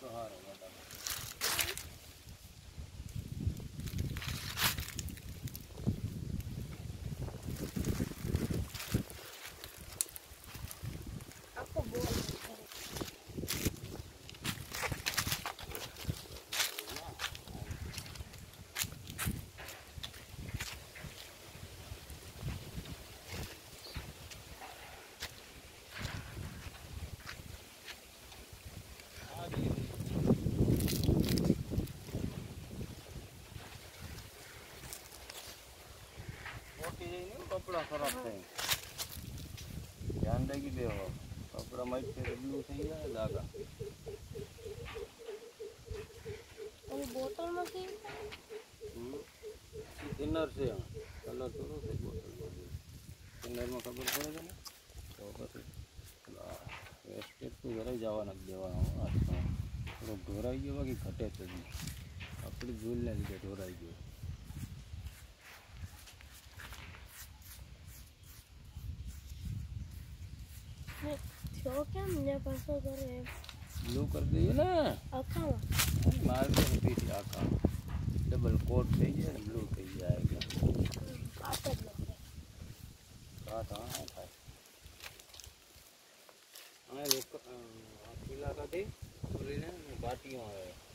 कपड़ा खराब थे ध्यान देगी देव कपड़ा माइट से ब्लू થઈ જાય धागा और बोतल में से इनर से कलर तो थे बोतल में इनर में खबर पड़े ना तो પછી વેસ્ટેજ તો જરાય જવા નથી દેવાનો આજનો થોડો ઢોરાઈ ગયો બાકી ઘટે જ નહીં આપણી ભૂલને લીધે ઢોરાઈ ગયો थो क्या मुझे परसों करे ब्लू कर दिए ना आखा मार के पीछे आखा डबल कोट થઈ જાય ને બ્લુ થઈ જાય काट लो કાટ હા થાય આ લોકો પીલા કાઢી ઓલીને બાટીઓ આવે